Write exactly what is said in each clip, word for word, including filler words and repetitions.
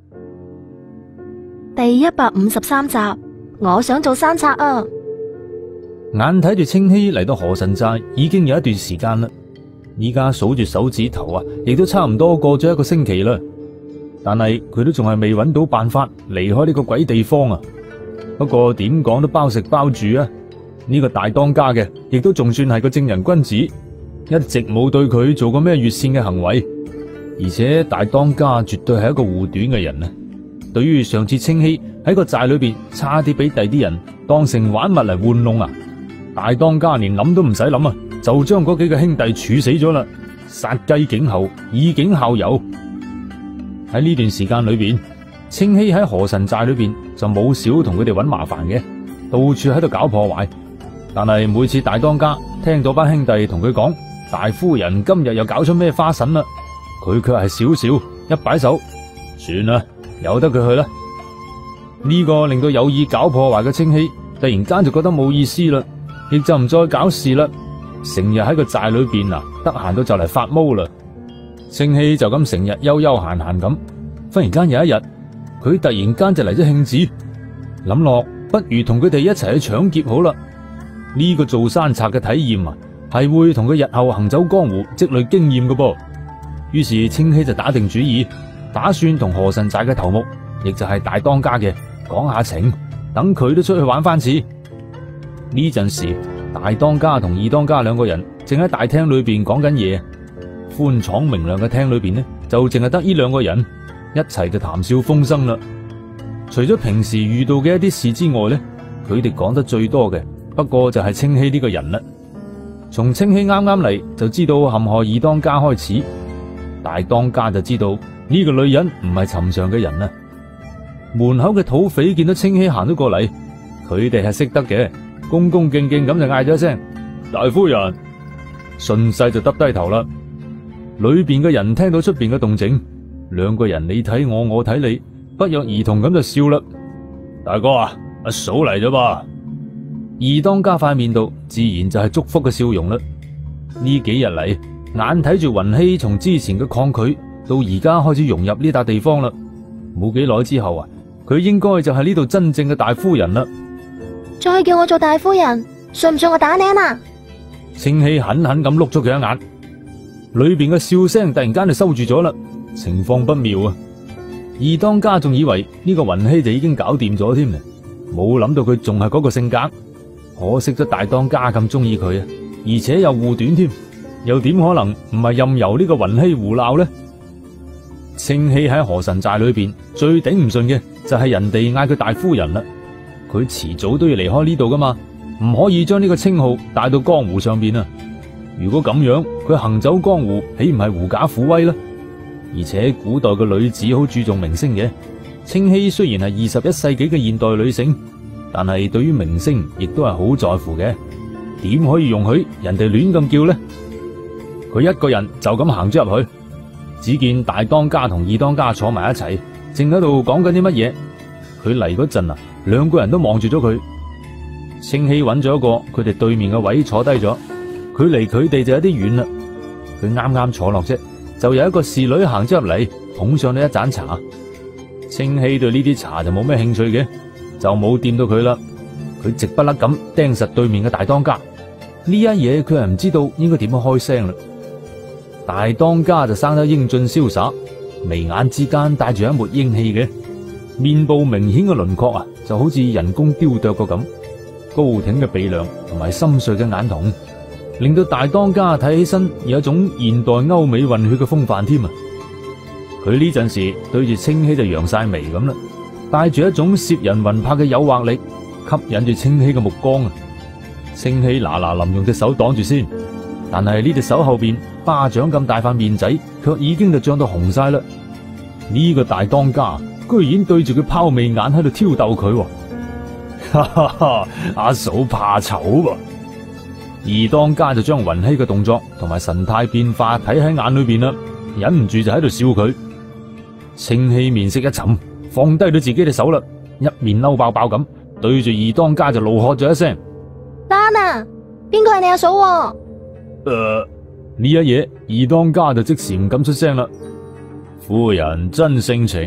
第一百五十三集，我想做山賊啊！ 眼睇住清熙嚟到河神寨已經有一段時間啦，依家數住手指頭啊，亦都差唔多過咗一個星期啦。但係佢都仲係未揾到辦法離開呢個鬼地方啊！不過點講都包食包住啊！呢個大當家嘅亦都仲算係個正人君子，一直冇對佢做過咩越線嘅行為，而且大當家絕對係一個護短嘅人啊！對於上次清熙喺個寨裏邊差啲俾第啲人當成玩物嚟玩弄啊，大當家連諗都唔使諗啊，就將嗰幾個兄弟處死咗啦，殺雞儆猴，以儆效尤。喺呢段時間裏邊，清熙喺河神寨裏邊就冇少同佢哋揾麻煩嘅，到處喺度搞破壞。但係每次大當家聽到班兄弟同佢講大夫人今日又搞出咩花臣啦，佢卻係少少一擺手，算啦，由得佢去啦。呢個令到有意搞破壞嘅清熙突然間就覺得冇意思啦，亦就唔再搞事啦，成日喺個寨裏邊啊，得閒到就嚟發毛啦。清熙就咁成日悠悠閒閒咁，忽然間有一日，佢突然間就嚟咗興子，諗落不如同佢哋一齊去搶劫好啦。呢個做山賊嘅體驗啊，係會同佢日後行走江湖積累經驗嘅噃。於是清熙就打定主意，打算同河神寨嘅頭目，亦就係大當家嘅講下情，等佢都出去玩翻次。呢陣時，大當家同二當家兩個人正喺大廳裏邊講緊嘢。寬敞明亮嘅廳裏邊呢，就淨係得呢兩個人一齊就談笑風生啦。除咗平時遇到嘅一啲事之外呢，佢哋講得最多嘅不過就係清熙呢個人啦。從清熙啱啱嚟就知道陷害二當家開始，大當家就知道呢個女人唔係尋常嘅人啊。門口嘅土匪見到清熙行咗過嚟，佢哋係識得嘅，恭恭敬敬咁就嗌咗一聲大夫人，順勢就耷低頭啦。裏邊嘅人聽到出邊嘅動靜，兩個人你睇我，我睇你，不約而同咁就笑啦。大哥啊，阿嫂嚟咗吧？二當家塊面度自然就係祝福嘅笑容啦。呢幾日嚟，眼睇住雲溪從之前嘅抗拒到而家開始融入呢笪地方啦，冇幾耐之後啊，佢應該就係呢度真正嘅大夫人啦。 再叫我做大夫人，信唔信我打你啊？ 清熙狠狠咁碌咗佢一眼。裏邊嘅笑聲突然間就收住咗啦，情況不妙啊！二當家仲以為呢個雲溪就已經搞掂咗添，冇諗到佢仲係嗰個性格。可惜咗大當家咁中意佢啊，而且又護短添，又點可能唔係任由呢個雲溪胡鬧呢？清熙喺河神寨裏邊最頂唔順嘅就係人哋嗌佢大夫人啦，佢遲早都要離開呢度噶嘛，唔可以將呢個稱號帶到江湖上邊啊！如果咁樣，佢行走江湖豈唔係狐假虎威呢？而且古代嘅女子好注重名聲嘅，清熙雖然係二十一世紀嘅現代女性，但係對於名聲亦都係好在乎嘅，點可以容許人哋亂咁叫呢？佢一個人就咁行咗入去，只見大當家同二當家坐埋一齊，正喺度講緊啲乜嘢。佢嚟嗰陣啊，兩個人都望住咗佢。清熙揾咗一個佢哋對面嘅位坐低咗。佢離佢哋就有啲遠啦，佢啱啱坐落啫，就有一個侍女行咗入嚟，捧上咗一盞茶。清熙對呢啲茶就冇咩興趣嘅，就冇掂到佢啦。佢直不甩咁盯實對面嘅大當家，呢一嘢佢係唔知道應該點樣開聲啦。大當家就生得英俊瀟灑，眉眼之間帶住一抹英氣嘅，面部明顯嘅輪廓啊，就好似人工雕琢過咁，高挺嘅鼻梁同埋深邃嘅眼瞳，令到大當家睇起身有一種現代歐美混血嘅風範添啊！佢呢陣時對住清熙就揚晒眉咁啦，帶住一種攝人魂魄嘅誘惑力，吸引住清熙嘅目光啊！清熙嗱嗱臨用隻手擋住先，但係呢隻手後邊巴掌咁大塊面仔，卻已經就漲到紅晒啦！呢個大當家居然對住佢拋媚眼喺度挑逗佢，哈哈哈！阿嫂怕醜噃！二當家就將雲溪嘅動作同埋神態變化睇喺眼裏邊啦，忍唔住就喺度笑佢。清熙面色一沉，放低咗自己隻手啦，一面嬲爆爆咁對住二當家就怒喝咗一聲： 丹啊，邊個係你阿嫂？誒， 呢一嘢二當家就即時唔敢出聲啦。夫人真性情，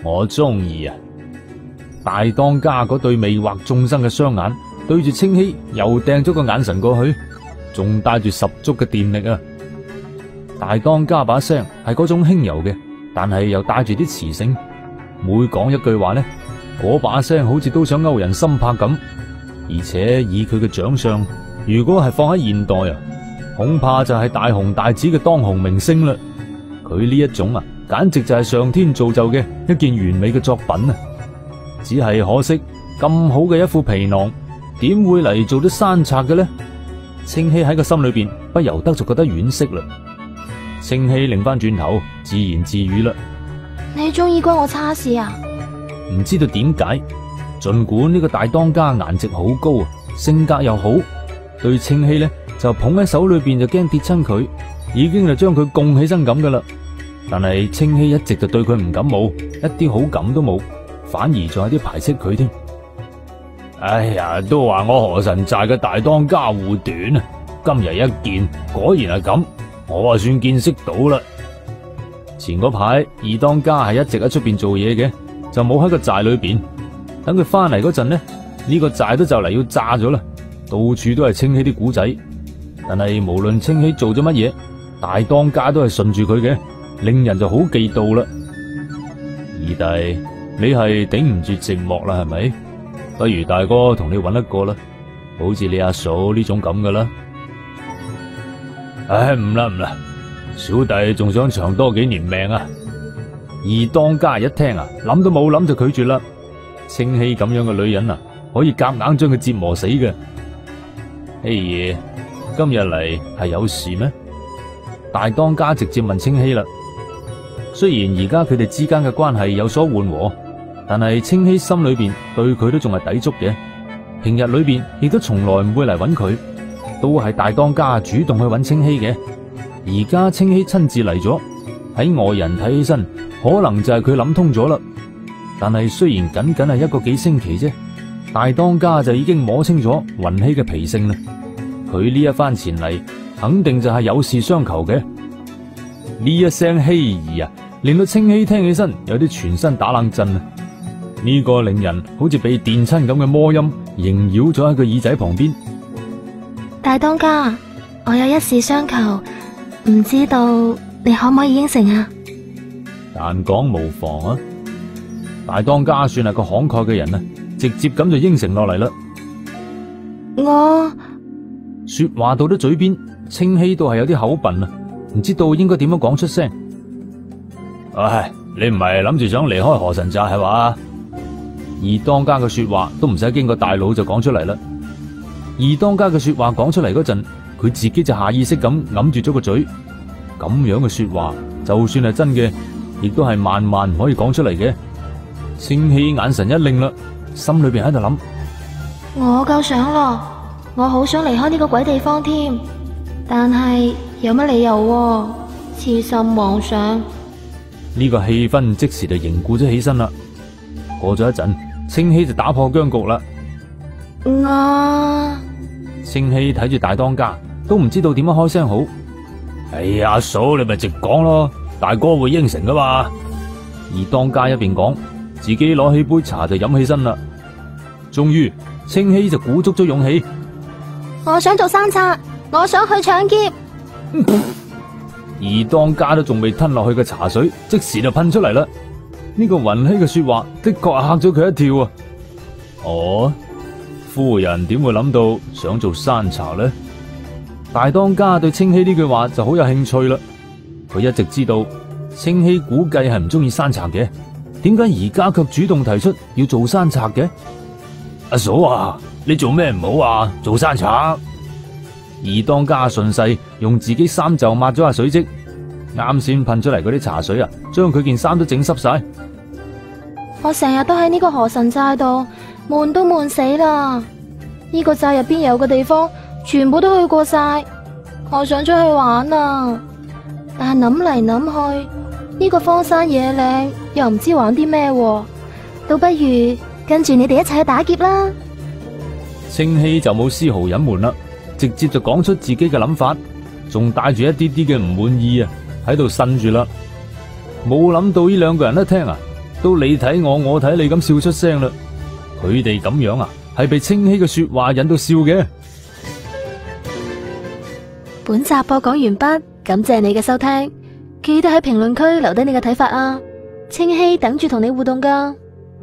我中意啊！大當家嗰對魅惑眾生嘅雙眼，對住清希又掟咗個眼神過去，仲帶住十足嘅電力啊！大當家把聲係嗰種輕柔嘅，但係又帶住啲磁性，每講一句話呢，嗰把聲好似都想勾人心魄咁。而且以佢嘅長相，如果係放喺現代啊，恐怕就係大紅大紫嘅當紅明星啦。佢呢一種啊，簡直就係上天造就嘅一件完美嘅作品啊！只係可惜咁好嘅一副皮囊，點會嚟做啲山賊嘅呢？清希喺個心裏邊不由得就覺得惋惜啦。清希擰翻轉頭，自言自語啦： 你中意關我叉事啊？ 唔知道點解，盡管呢個大當家顏值好高啊，性格又好，對清希呢就捧喺手裏邊就驚跌親佢，已經就將佢供起身咁噶啦。但係清希一直就對佢唔感冒，一啲好感都冇，反而仲有啲排斥佢添。哎呀，都話我河神寨嘅大當家護短啊，今日一見果然係咁，我啊算見識到啦。前嗰排二當家係一直喺出邊做嘢嘅，就冇喺個寨裏邊。等佢翻嚟嗰陣呢，呢個寨都就嚟要炸咗啦，到處都係清希啲古仔。但係無論清希做咗乜嘢，大當家都係順住佢嘅，令人就好忌妒啦。二弟，你係頂唔住寂寞啦，係咪？不如大哥同你搵一個啦，好似你阿嫂呢種咁噶啦。唉，唔啦唔啦，小弟仲想長多幾年命啊！二當家一聽啊，諗都冇諗就拒絕啦。清希咁樣嘅女人啊，可以夾硬將佢折磨死嘅。嘿爺，今日嚟係有事咩？大當家直接問清希啦。雖然而家佢哋之間嘅關係有所緩和，但係清希心裏邊對佢都仲係抵觸嘅。平日裏邊亦都從來唔會嚟揾佢，都係大當家主動去揾清希嘅。而家清希親自嚟咗，喺外人睇起身，可能就係佢諗通咗啦。但係雖然僅僅係一個幾星期啫，大當家就已經摸清楚雲溪嘅脾性啦。佢呢一番前嚟，肯定就係有事相求嘅。呢一聲希兒啊，令到清希聽起身有啲全身打冷震啊！呢個令人好似被電親咁嘅魔音縈繞咗喺佢耳仔旁邊。 大當家，我有一事相求，唔知道你可唔可以應承啊？ 但講無妨啊！大當家算係個慷慨嘅人啊，直接咁就應承落嚟啦。 我說話到咗嘴邊，清希都係有啲口笨啊，唔知道應該點樣講出聲。唉，你唔係諗住想離開河神寨係嘛？二當家嘅說話都唔使經過大腦就講出嚟啦。二當家嘅說話講出嚟嗰陣，佢自己就下意識咁揞住咗個嘴。咁樣嘅說話，就算係真嘅，亦都係萬萬唔可以講出嚟嘅。清希眼神一擰啦，心裏邊喺度諗： 我夠想咯，我好想離開呢個鬼地方添，但係有乜理由啊？痴心妄想。 呢個氣氛即時就凝固咗起身啦。過咗一陣，清希就打破僵局啦。 我清希睇住大當家，都唔知道點樣開聲好。哎呀，阿嫂，你咪直講咯，大哥會應承噶嘛。而當家一邊講，自己攞起杯茶就飲起身啦。終於，清希就鼓足咗勇氣。 我想做山賊，我想去搶劫。 而當家都仲未吞落去嘅茶水，即時就噴出嚟啦。呢個雲溪嘅說話的確係嚇咗佢一跳啊！哦，夫人點會諗到想做山賊呢？大當家對清希呢句話就好有興趣啦。佢一直知道清希估計係唔中意山賊嘅，點解而家卻主動提出要做山賊嘅？阿嫂啊，你做咩唔好啊？做山賊？而當家順勢用自己衫袖抹咗下水迹，啱先噴出嚟嗰啲茶水啊，將佢件衫都整濕晒。 我成日都喺呢個河神寨度，悶都悶死啦！呢個寨入邊有嘅地方，全部都去過晒。我想出去玩啊，但係諗嚟諗去，呢個荒山野嶺又唔知玩啲咩，倒不如跟住你哋一齊去打劫啦。 清希就冇絲毫隱瞞啦，直接就講出自己嘅諗法，仲帶住一啲啲嘅唔滿意啊，喺度呻住啦。冇諗到呢兩個人一聽啊， 都你睇我，我睇你咁笑出聲啦。佢哋咁樣啊，係被清希嘅說話引到笑嘅。 本集播講完畢，感謝你嘅收聽，記得喺評論區留低你嘅睇法啊！清希等住同你互動噶。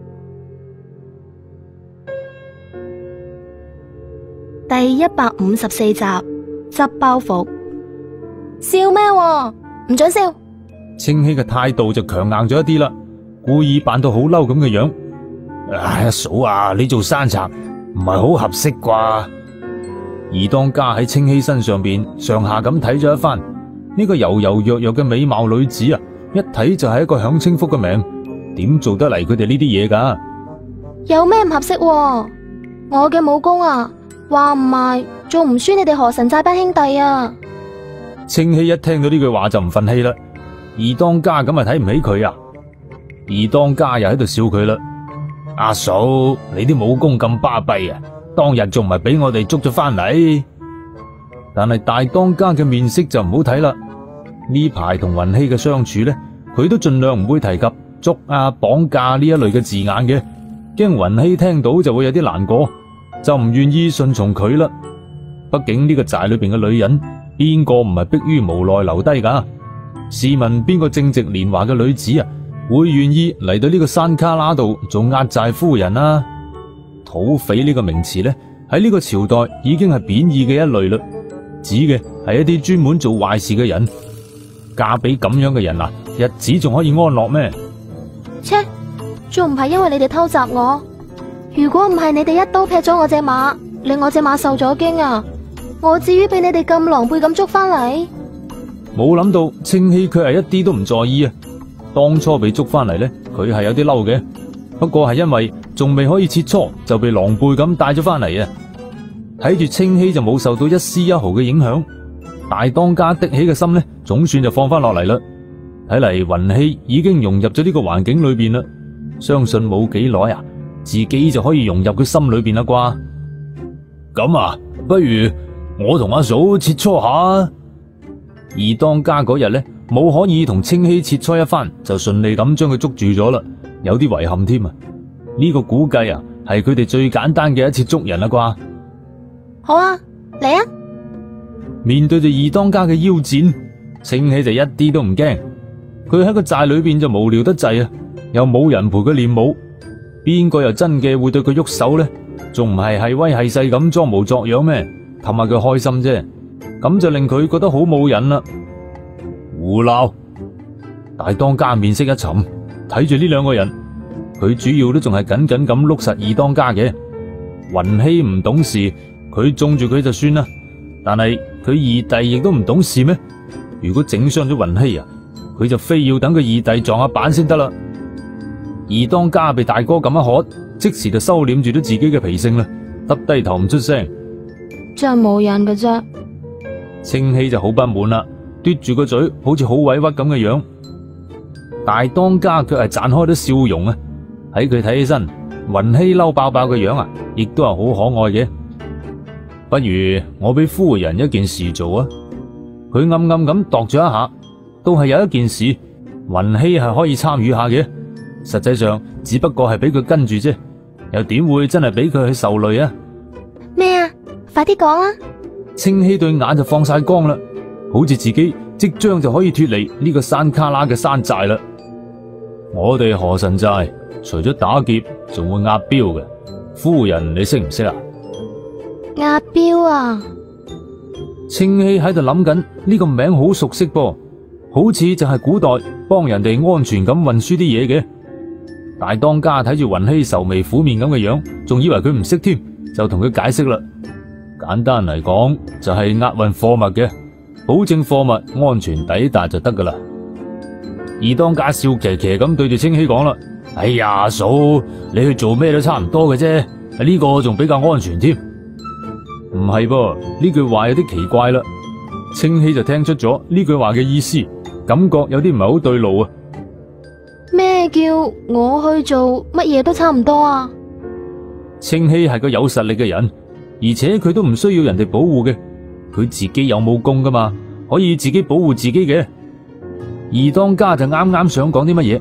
第一百五十四集，執包袱。笑咩喎？唔准笑！ 清希嘅態度就強硬咗一啲啦，故意扮到好嬲咁嘅樣。唉，阿嫂啊，你做山賊唔係好合適啩？二當家喺清希身上邊上下咁睇咗一番，呢個柔柔弱弱嘅美貌女子啊，一睇就係一個享清福嘅命，點做得嚟佢哋呢啲嘢噶？ 有咩唔合適喎？我嘅武功啊，話唔埋仲唔輸你哋河神寨班兄弟啊！ 清希一聽到呢句話就唔忿氣啦，二當家咁咪睇唔起佢啊？二當家又喺度笑佢啦。阿嫂，你啲武功咁巴閉啊，當日仲唔係俾我哋捉咗翻嚟？但係大當家嘅面色就唔好睇啦。呢排同雲熙嘅相處呢，佢都盡量唔會提及捉啊、綁架呢一類嘅字眼嘅，驚雲熙聽到就會有啲難過，就唔願意順從佢啦。畢竟呢個寨裏邊嘅女人，邊個唔係迫於無奈留低噶？試問邊個正值年華嘅女子啊，會願意嚟到呢個山卡拉度做壓寨夫人啊？土匪呢個名詞呢，喺呢個朝代已經係貶義嘅一類啦，指嘅係一啲專門做壞事嘅人。嫁俾咁樣嘅人啊，日子仲可以安樂咩？ 切，仲唔係因為你哋偷襲我？如果唔係你哋一刀劈咗我隻馬，令我隻馬受咗驚啊，我至於俾你哋咁狼狽咁捉翻嚟？ 冇諗到清希佢係一啲都唔在意啊！當初被捉翻嚟呢，佢係有啲嬲嘅，不過係因為仲未可以切磋，就被狼狽咁帶咗翻嚟啊！睇住清希就冇受到一絲一毫嘅影響，大當家的起嘅心呢，總算就放翻落嚟啦。睇嚟雲熙已經融入咗呢個環境裏邊啦，相信冇幾耐啊，自己就可以融入佢心裏邊啦啩。咁啊，不如我同阿嫂切磋下。二當家嗰日呢，冇可以同清希切磋一番，就順利咁將佢捉住咗啦，有啲遺憾添啊！呢個估計啊，係佢哋最簡單嘅一次捉人啦啩。 好啊，嚟啊！ 面對住二當家嘅腰斬，清希就一啲都唔驚。佢喺個寨裏邊就無聊得滯啊，又冇人陪佢練武，邊個又真嘅會對佢喐手呢？仲唔係係威係勢咁裝模作樣咩？氹下佢開心啫，咁就令佢覺得好冇癮啦。胡鬧！大當家面色一沉，睇住呢兩個人，佢主要都仲係緊緊咁碌實二當家嘅。雲熙唔懂事，佢縱住佢就算啦。但係佢二弟亦都唔懂事咩？如果整傷咗雲熙啊，佢就非要等佢二弟撞下板先得啦。二當家被大哥咁一喝，即時就收斂住咗自己嘅脾性啦，耷低頭唔出聲。 真係冇癮㗎啫。 清希就好不滿啦，嘟住個嘴，好似好委屈咁嘅樣。大當家卻係綻開咗笑容啊！喺佢睇起身，雲熙嬲爆爆嘅樣啊，亦都係好可愛嘅。不如我俾夫人一件事做啊！佢暗暗咁度咗一下，都係有一件事，雲熙係可以參與下嘅。實際上只不過係俾佢跟住啫，又點會真係俾佢去受累啊？ 咩啊？快啲講啊！ 清希對眼就放晒光啦，好似自己即將就可以脫離呢個山卡拉嘅山寨啦。我哋河神寨除咗打劫，仲會押鏢嘅。夫人你識唔識啊？ 押鏢啊！ 清希喺度諗緊呢個名好熟悉噃，好似就係古代幫人哋安全咁運輸啲嘢嘅。大當家睇住雲熙愁眉苦面咁嘅樣，仲以為佢唔識添，就同佢解釋啦。簡單嚟講，就係押運貨物嘅，保證貨物安全抵達就得噶啦。二當家笑騎騎咁對住清希講啦：哎呀，嫂，你去做咩都差唔多嘅啫，呢個仲比較安全添。唔係噃，呢句話有啲奇怪啦。清希就聽出咗呢句話嘅意思，感覺有啲唔係好對路啊。 咩叫我去做乜嘢都差唔多啊？ 清希係個有實力嘅人，而且佢都唔需要人哋保護嘅，佢自己有武功噶嘛，可以自己保護自己嘅。二當家就啱啱想講啲乜嘢，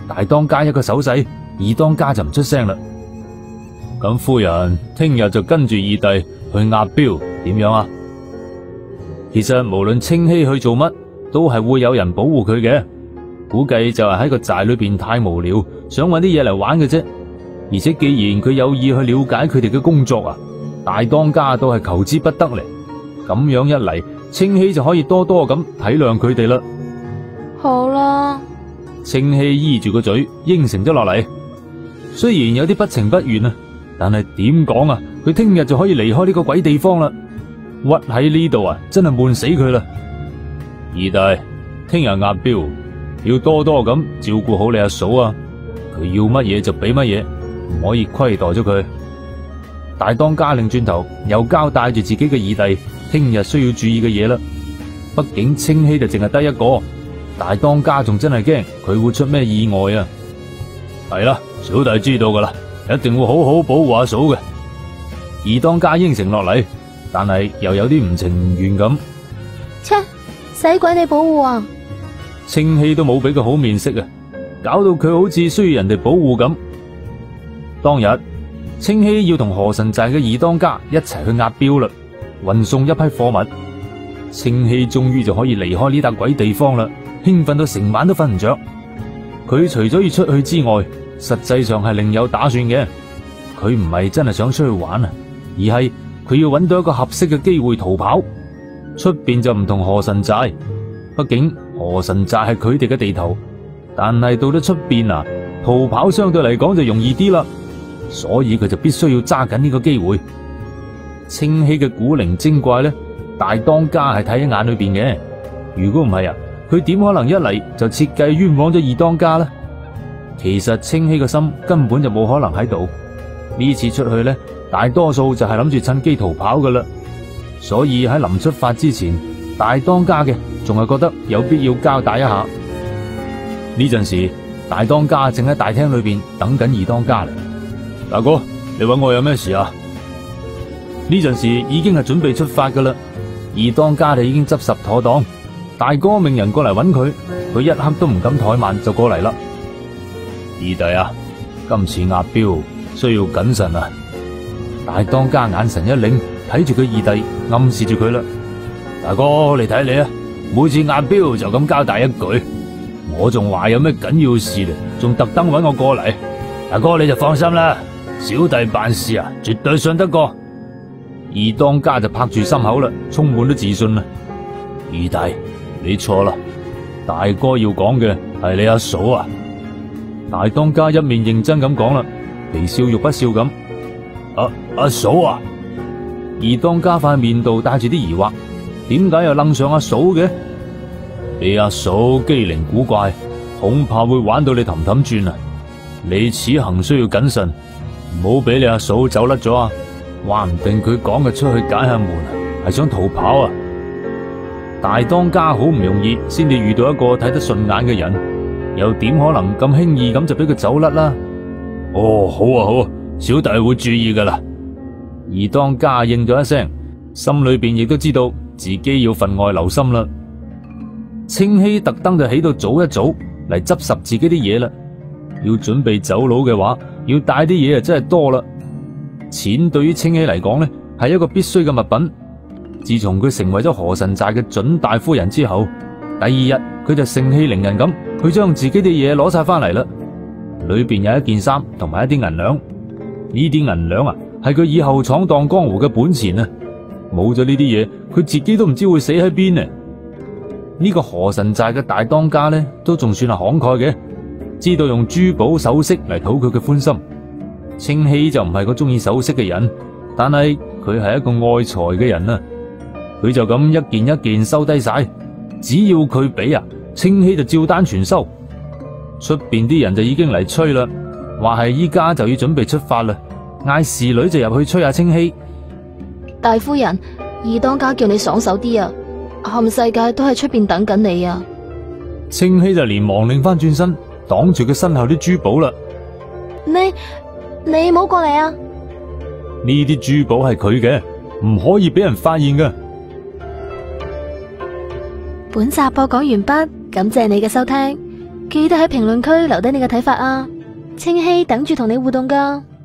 大當家一個手勢，二當家就唔出聲啦。咁夫人聽日就跟住二弟去押鏢，點樣啊？其實無論清熙去做乜，都係會有人保護佢嘅。估計就係喺個寨裏邊太無聊，想搵啲嘢嚟玩嘅啫。而且既然佢有意去了解佢哋嘅工作啊，大當家都係求之不得嚟。咁樣一嚟，清熙就可以多多咁體諒佢哋啦。 好啦， 清熙依住個嘴應承咗落嚟。雖然有啲不情不願啊，但係點講啊？佢聽日就可以離開呢個鬼地方啦。屈喺呢度啊，真係悶死佢啦。二弟，聽日押鏢，要多多咁照顧好你阿嫂啊！佢要乜嘢就俾乜嘢，唔可以虧待咗佢。大當家擰轉頭又交代住自己嘅二弟聽日需要注意嘅嘢啦。畢竟清熙就淨係得一個，大當家仲真係驚佢會出咩意外啊！係啦，小弟知道噶啦，一定會好好保護阿嫂嘅。二當家應承落嚟，但係又有啲唔情願咁。 切，使鬼你保護啊！ 清熙都冇俾佢好面色啊，搞到佢好似需要人哋保護咁。當日，清熙要同河神寨嘅二當家一齊去押鏢啦，運送一批貨物。清熙終於就可以離開呢笪鬼地方啦，興奮到成晚都瞓唔着。佢除咗要出去之外，實際上係另有打算嘅。佢唔係真係想出去玩啊，而係佢要揾到一個合適嘅機會逃跑。出邊就唔同河神寨，畢竟河神寨係佢哋嘅地頭，但係到咗出邊啊，逃跑相對嚟講就容易啲啦。所以佢就必須要揸緊呢個機會。清熙嘅古靈精怪呢，大當家係睇喺眼裏邊嘅。如果唔係啊，佢點可能一嚟就設計冤枉咗二當家呢？其實清熙嘅心根本就冇可能喺度。呢次出去呢，大多數就係諗住趁機逃跑噶啦。所以喺臨出發之前，大當家嘅仲係覺得有必要交代一下。呢陣時，大當家正喺大廳裏邊等緊二當家嚟。大哥，你揾我有咩事啊？呢陣時已經係準備出發噶啦，二當家就已經執拾妥當。大哥命人過嚟揾佢，佢一刻都唔敢怠慢就過嚟啦。二弟啊，今次押鏢需要謹慎啊！大當家眼神一擰，睇住佢二弟，暗示住佢啦。大哥，你睇你啊，每次押鏢就咁交代一句，我仲話有咩緊要事咧，仲特登揾我過嚟。大哥你就放心啦，小弟辦事啊，絕對信得過。二當家就拍住心口啦，充滿咗自信啦。二弟，你錯啦，大哥要講嘅係你阿嫂啊！大當家一面認真咁講啦，皮笑肉不笑咁。阿阿嫂啊！二當家塊面度帶住啲疑惑，點解又楞上阿嫂嘅？你阿嫂機靈古怪，恐怕會玩到你氹氹轉啊！你此行需要謹慎，唔好俾你阿嫂走甩咗啊！話唔定佢講嘅出去解下悶啊，係想逃跑啊！大當家好唔容易先至遇到一個睇得順眼嘅人，又點可能咁輕易咁就俾佢走甩啦？哦，好啊好啊，小弟會注意噶啦。二當家應咗一聲，心裏邊亦都知道自己要分外留心啦。清熙特登就起到早一早嚟執拾自己啲嘢啦。要準備走佬嘅話，要帶啲嘢啊，真係多啦。錢對於清熙嚟講呢，係一個必須嘅物品。自從佢成為咗河神寨嘅準大夫人之後，第二日佢就盛氣凌人咁，佢將自己啲嘢攞晒翻嚟啦。裏邊有一件衫同埋一啲銀兩，呢啲銀兩啊，係佢以後闖蕩江湖嘅本錢啊！冇咗呢啲嘢，佢自己都唔知會死喺邊啊！呢個河神寨嘅大當家呢，都仲算係慷慨嘅，知道用珠寶首飾嚟討佢嘅歡心。清熙就唔係個中意首飾嘅人，但係佢係一個愛財嘅人啊！佢就咁一件一件收低晒，只要佢俾啊，清熙就照單全收。出邊啲人就已經嚟催啦，話係依家就要準備出發啦，嗌侍女就入去催下清熙。 大夫人，二當家叫你爽手啲啊，冚世界都喺出邊等緊你啊！ 清熙就連忙擰翻轉身，擋住佢身後啲珠寶啦。 你你唔好過嚟啊！ 呢啲珠寶係佢嘅，唔可以俾人發現㗎。 本集播講完畢，感謝你嘅收聽。 記得喺評論區留低你嘅睇法啊！清希等住同你互動噶。